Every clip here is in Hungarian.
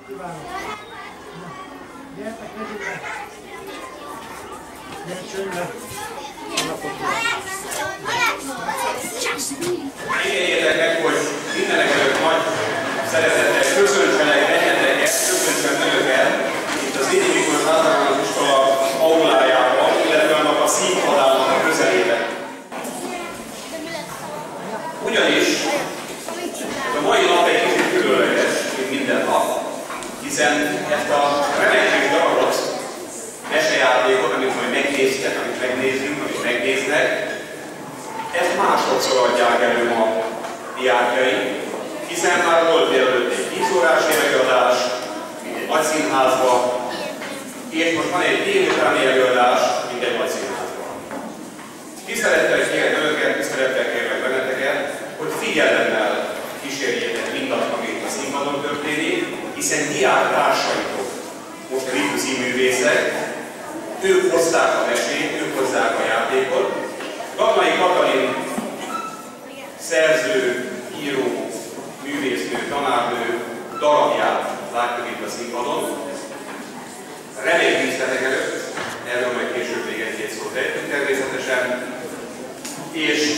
Kívánok! Gyertek, megyünk le! Gyertsünk le! Figyeljetek meg, hogy mindenek előtt nagy szeretettel köszöntsenek benneteket, köszöntsem önöket itt az Vidi Miklós Általános Iskola aulájában, illetve annak a színpadának a közelében. Ugyanis a mai nap egy kicsit különleges, mint minden nap, hiszen ezt a remek kis darabot, mesejátékot, amit majd megnéztek, amit megnézzünk, amit megnéznek, ezt másodszor adják elő ma diákjaink, hiszen már volt délelőtt egy 10 órás előadás, egy nagyszínházban, és most van egy délutáni előadás, mint egy nagyszínházban. Tisztelettel kérek önöket, tisztelettel kérlek benneteket, hogy figyelemmel kísérjétek mindazt, amit a színpadon történik, hiszen diáktársaitok most a Ritu színművészek, ők hozták a mesét, ők hozzák a játékot. Gagnai Katalin szerző, író, művésznő, tanárnő darabját látjuk itt a színpadon. Remény díszletek előtt, erről majd később még egy-két szót ejtünk természetesen. És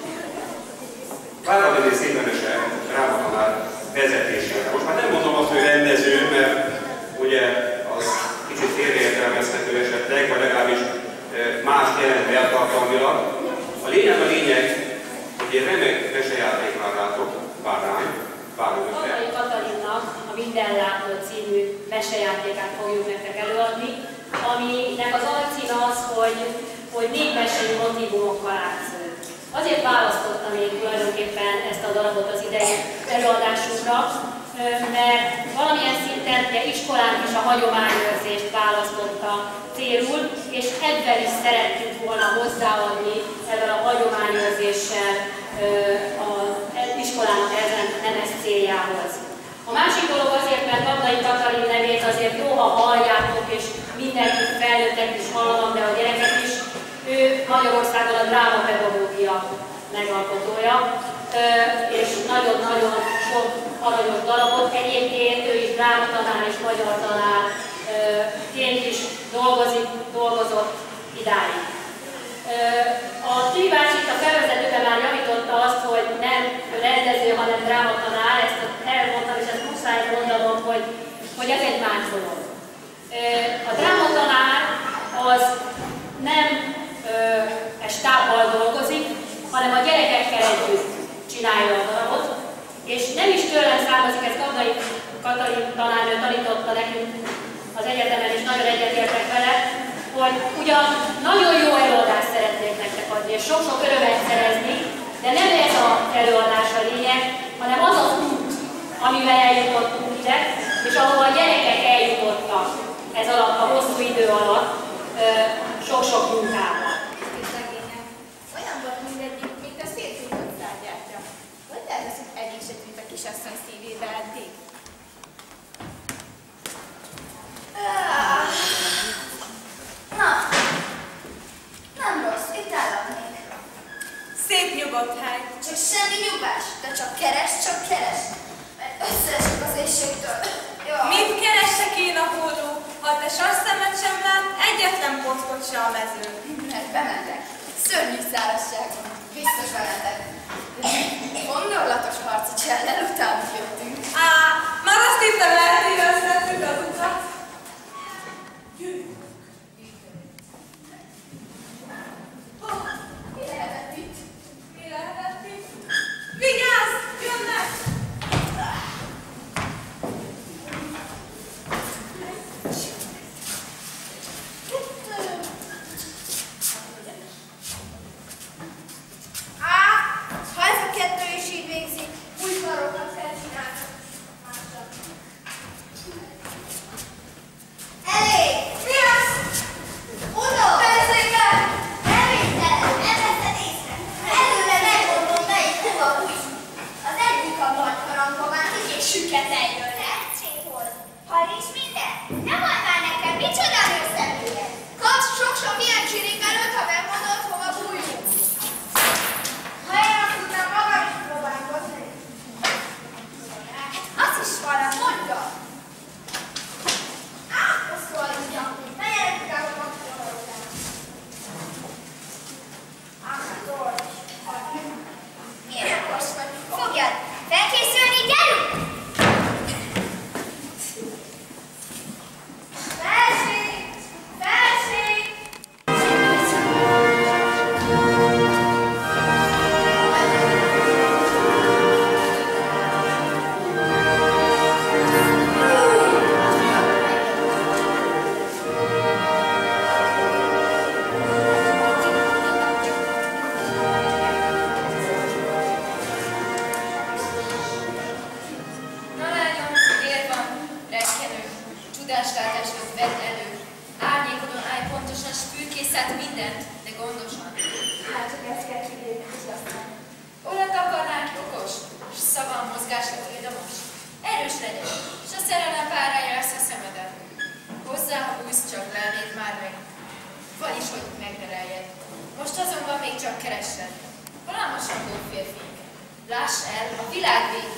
Váradi Szépenese drámatanár vezetésére. Most már nem mondom azt, hogy rendező, mert ugye az kicsit félreértelmezhető esetleg, vagy legalábbis más jelentve eltartalmilag. A lényeg, hogy egy remek mesejátéknál látok, vár önökre. Gagnai Katalinnak a Mindenlátó című mesejátékát fogjuk nektek előadni, aminek az alcíme az, hogy népmesei motívumokkal átsző. Azért választottam én tulajdonképpen ezt a darabot az idei előadásunkra, mert valamilyen szinten ugye iskolánk is a hagyományőrzést választotta célul, és ebben is szerettünk volna hozzáadni ezzel a hagyományőrzéssel az iskolának ezen nemes céljához. A másik dolog azért, mert Gagnai Katalin nevét azért jó, ha halljátok, és mindenki felnőttek is hallom, de a gyerekek is. Ő Magyarországon a drámapedagógia megalkotója, és nagyon-nagyon sok aranyos darabot. Egyébként ő is drámatanár és magyar tanárként is dolgozott idáig. A Tibi bácsi a felvezetőben már javította azt, hogy nem rendező, hanem drámatanár. Ezt elmondtam, és ezt muszáj mondanom, hogy ez egy más dolog. A drámatanár az nem stábbal dolgozik, hanem a gyerekekkel együtt csinálja a darabot. És nem is tőlem származik, ezt Gagnai Katalin tanárnő tanította nekünk az egyetemen, és nagyon egyetértek vele, hogy ugyan nagyon jó előadást szeretnék nektek adni, és sok-sok örömet szerezni, de nem ez az előadás a lényeg, hanem az az út, amivel eljutottunk ide, és ahova a gyerekek eljutottak ez alatt a hosszú idő alatt sok-sok munkával. Olyan volt mindegyik, mint a szétszújtott tárgyátja. Hogy lehet az, hogy egyik se tűnt a kisasszony szívébe eddig? Na, nem rossz, itt állatnék. Szép nyugodt hely. Csak semmi nyugvás, de csak keres, mert összeesik az éjségtől. Mit keresek én a hódó? Ha te sasszemet sem lát, egyetlen pockot se a mezőn. Mert bementek. Szörnyű szárazság van. Biztos bementek. Gondollatos harci csellel utánuk jöttünk. Már azt hittem, eltévesztettük az utat. Mi lehetett itt? Mi lehetett itt? Vigyázz! Jönnek! Ha ez a kettő is így végzi, új karokat kell csinálni. Elég! Mi az? Uno! Persze! Elvételen! Nem veszed észre! Előre megmondom, melyik hova húz. Az egyik a nagy harangomán, és süket eljön. Hercéghoz! Hall is minden? Nem mondd már nekem, micsoda nőszemlélet! Kapsz sok-sok ilyen csirik előtt, ha megmondod, hova bújjunk. Ha én azt tudnám, magam is próbálkozni. Azt is valami mondja. Utánslátást vedd elő. Árnyékodon állj pontosan, s fürkészed mindent, de gondosan. Hát csak ezt kell kidélni, és aztán. Urat akarnál ki okos, s szavam mozgásra tildomos. Erős legyen, s a szerelem párája lesz a szemeden. Hozzá, ha bújsz, csak lelnéd már meg. Vagyis, hogy megnereljed. Most azonban még csak keresed. Valamosandó férfink. Láss el a világ végig.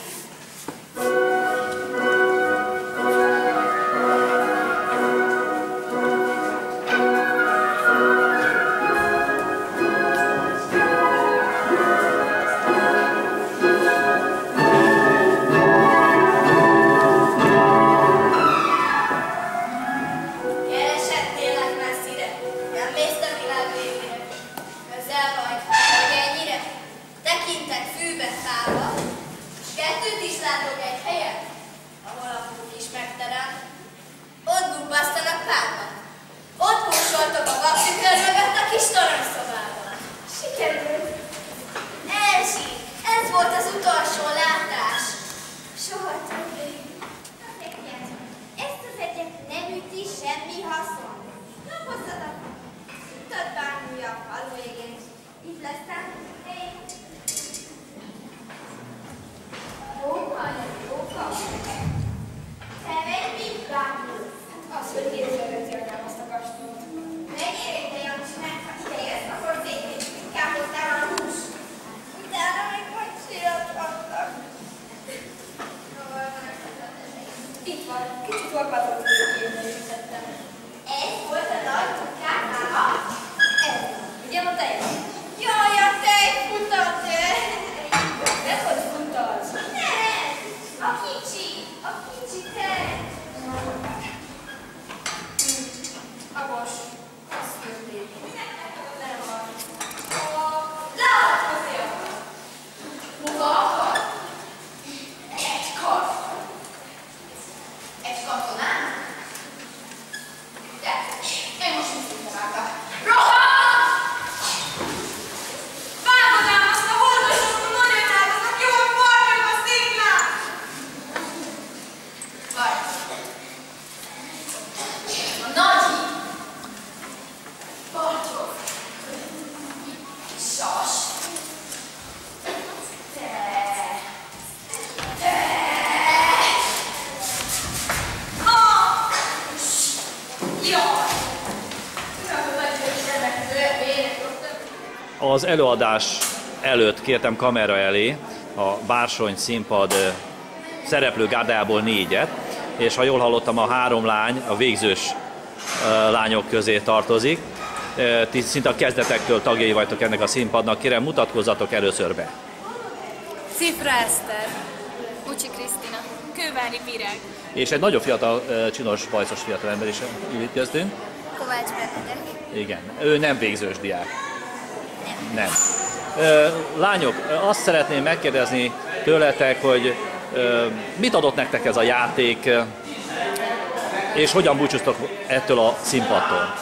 Az előadás előtt kértem kamera elé a Bársony színpad szereplő gárdájából 4-et, és ha jól hallottam, a 3 lány a végzős lányok közé tartozik. Ti szinte a kezdetektől tagjai vagytok ennek a színpadnak, kérem mutatkozzatok először be. Cifra Eszter, Ucsi Krisztina, Kővári Virág, És egy nagyon fiatal, csinos, bajszos fiatalember is itt köztünk. Kovács Benedek. Igen, ő nem végzős diák. Nem. Lányok, azt szeretném megkérdezni tőletek, hogy mit adott nektek ez a játék, és hogyan búcsúztok ettől a színpadtól?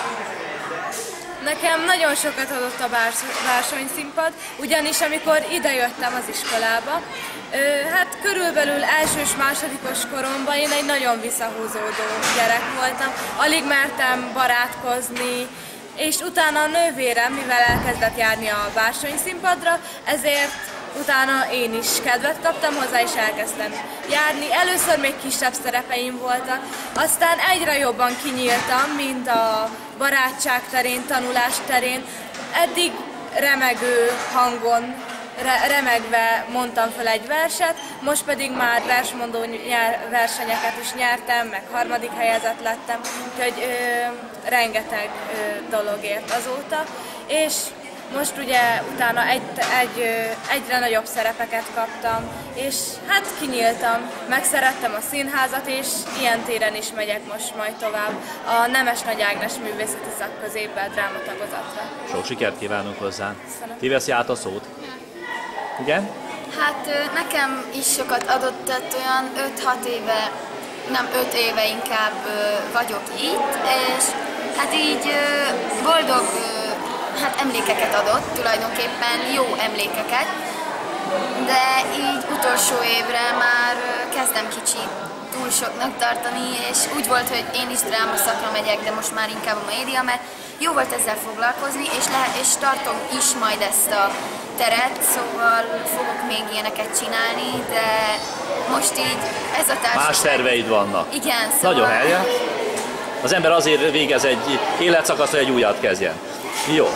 Nekem nagyon sokat adott a Bársony színpad, ugyanis amikor idejöttem az iskolába, hát körülbelül elsős-másodikos koromban én egy nagyon visszahúzódó gyerek voltam, alig mertem barátkozni, és utána a nővérem, mivel elkezdett járni a Bársony színpadra, ezért utána én is kedvet kaptam hozzá, és elkezdtem járni. Először még kisebb szerepeim voltak, aztán egyre jobban kinyíltam, mint a barátság terén, tanulás terén. Eddig remegő hangon, remegve mondtam fel egy verset, most pedig már versmondó versenyeket is nyertem, meg 3. helyezett lettem, úgyhogy rengeteg dologért azóta, és most ugye utána egyre nagyobb szerepeket kaptam, és hát kinyíltam, megszerettem a színházat, és ilyen téren is megyek most majd tovább a Nemes Nagy Ágnes Művészeti Szakközépbe, drámatagozatra. Sok sikert kívánunk hozzá. Köszönöm. Ti veszi át a szót? Igen? Hát nekem is sokat adott, tehát olyan 5-6 éve, nem 5 éve inkább vagyok itt, és hát így boldog emlékeket adott, tulajdonképpen jó emlékeket, de így utolsó évre már kezdem kicsit túl soknak tartani, és úgy volt, hogy én is drámaszakra megyek, de most már inkább a média, mert jó volt ezzel foglalkozni, és tartom is majd ezt a teret, szóval fogok még ilyeneket csinálni, de most így ez a társaság... Más terveid vannak. Igen, szóval... Nagyon helyes. Az ember azért végez egy életszakaszt, hogy egy újat kezdjen. Jó.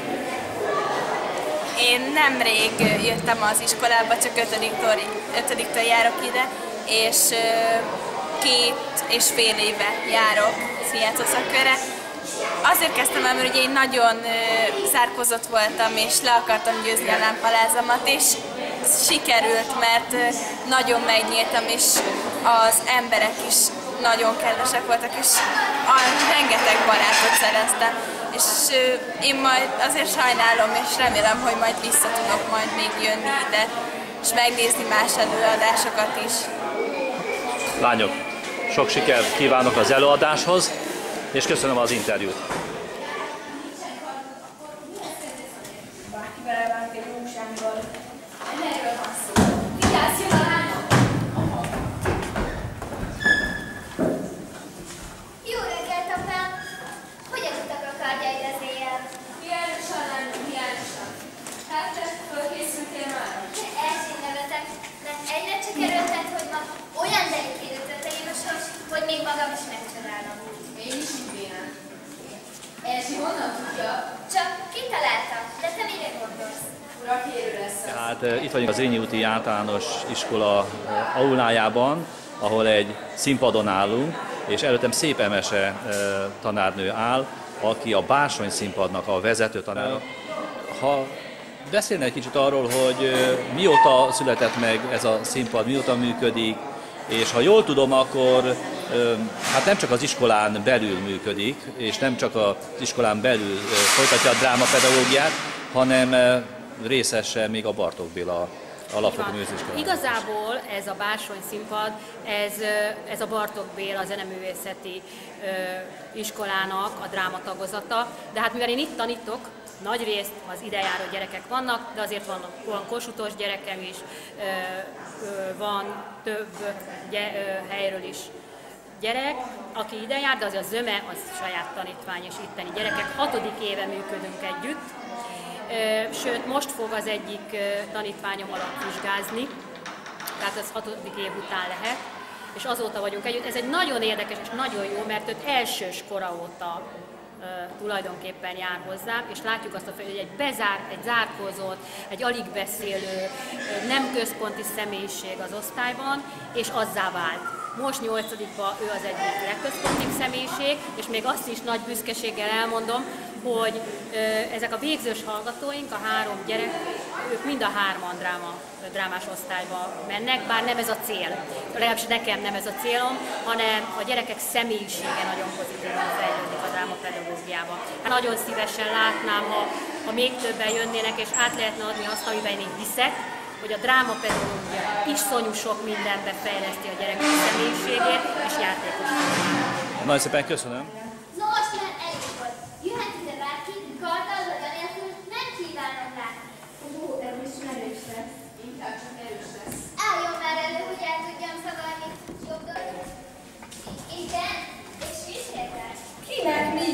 Én nemrég jöttem az iskolába, csak 5-től járok ide, és 2,5 éve járok színjátszó szakkörre. Azért kezdtem el, mert ugye én nagyon zárkózott voltam, és le akartam győzni a lámpalázamat, és sikerült, mert nagyon megnyíltam, és az emberek is nagyon kedvesek voltak, és rengeteg barátot szereztem. És én majd azért sajnálom, és remélem, hogy majd vissza tudok majd még jönni ide, és megnézni más előadásokat is. Lányok, sok sikert kívánok az előadáshoz, és köszönöm az interjút. Jó reggelt, apám! Hogyan tudtak a kardjaid az éjjel? Hiányosan, lányom, hiányosan. Hát te fölkészültél már? Elszínnevetek, mert egyre csak erőltet, hogy ma olyan delikérő történik a sors, hogy még magam is megcsodálom. Én is így vélem. Erzsi honnan tudja? Csak kitaláltam, de te mire gondolsz? Urak, érő lesz az. Hát itt vagyunk az Zrínyi úti általános iskola aulájában, ahol egy színpadon állunk, és előttem Szép Emese tanárnő áll, aki a Bársony színpadnak a vezető tanárnő. Ha beszélne egy kicsit arról, hogy mióta született meg ez a színpad, mióta működik, és ha jól tudom, akkor hát nem csak az iskolán belül működik, és nem csak az iskolán belül folytatja a drámapedagógiát, hanem részese még a Bartók Béla alapfokú művésziskolában. Igazából ez a Bársony színpad, ez a Bartók Béla zeneművészeti iskolának a drámatagozata, de hát mivel én itt tanítok, nagyrészt az idejáró gyerekek vannak, de azért van kossuthos gyerekem is, van több helyről is gyerek, aki ide jár, de az a zöme, az saját tanítvány és itteni gyerekek. 6. éve működünk együtt, sőt most fog az egyik tanítványom alapvizsgázni, tehát ez 6. év után lehet, és azóta vagyunk együtt. Ez egy nagyon érdekes és nagyon jó, mert őt elsős kora óta tulajdonképpen jár hozzám, és látjuk azt, hogy egy egy zárkózott, egy alig beszélő, nem központi személyiség az osztályban, és azzá vált. Most 8-ban ő az egyik legközpontibb személyiség, és még azt is nagy büszkeséggel elmondom, hogy ezek a végzős hallgatóink, a 3 gyerek, ők mind a 3-an drámás osztályba mennek, bár nem ez a cél. Legalábbis nekem nem ez a célom, hanem a gyerekek személyisége nagyon pozitívan fejlődik a drámapedagógiába. Hát nagyon szívesen látnám, ha még többen jönnének, és át lehetne adni azt, amiben én hiszek, hogy a drámapedagógia iszonyú sok mindenbe fejleszti a gyerekek személyiségét és játékosságát. Nagyon szépen köszönöm. No, most már elég volt. Jöhet ide bárki, karddal vagy anélkül, nem kívánom látni. Ó, erős erős lesz. Inkább csak erős lesz. Álljon már elő, hogy el tudjam szavarni jobb dolgot. Igen, és kísérlet. Kinek mi?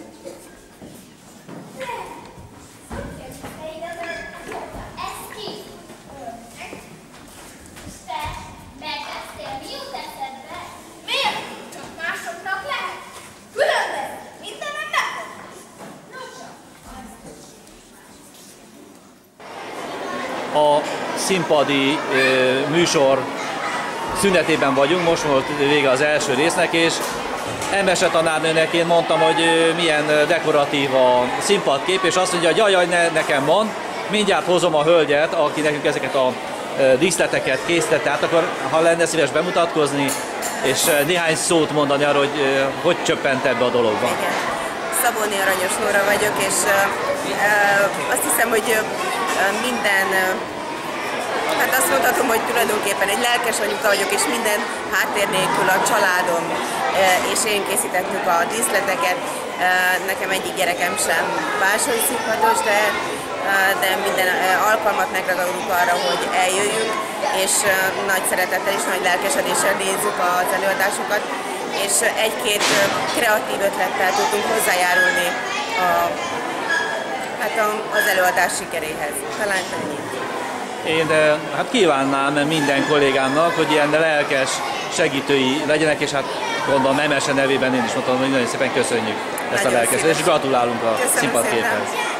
Ez ki? És te megvesztél, mi jut eszedbe? Miért? Csak másoknak lehet? Különben mindenem neked. No csak. A színpadi műsor szünetében vagyunk, most volt vége az első résznek, és Emese tanárnőnek én mondtam, hogy milyen dekoratív a színpadkép, és azt mondja, hogy jaj, ne nekem mond, mindjárt hozom a hölgyet, aki nekünk ezeket a díszleteket készítette, tehát akkor ha lenne szíves bemutatkozni, és néhány szót mondani arról, hogy csöppent ebbe a dologba. Igen. Szabóni Aranyos Nóra vagyok, és azt hiszem, hogy minden, hát azt mondhatom, hogy tulajdonképpen egy lelkes anyuka vagyok, és minden háttér nélkül a családom és én készítettük a díszleteket. Nekem egyik gyerekem sem Bársony színpados, de de minden alkalmat megragadunk arra, hogy eljöjjünk, és nagy szeretettel és nagy lelkesedéssel nézzük az előadásokat, és egy-két kreatív ötlettel tudunk hozzájárulni az előadás sikeréhez. Talán ennyi. Én hát kívánnám minden kollégámnak, hogy ilyen lelkes segítői legyenek, és hát gondolom MSN nevében én is mondtam, hogy nagyon szépen köszönjük ezt a lelkesedést, és gratulálunk a színpadképhez.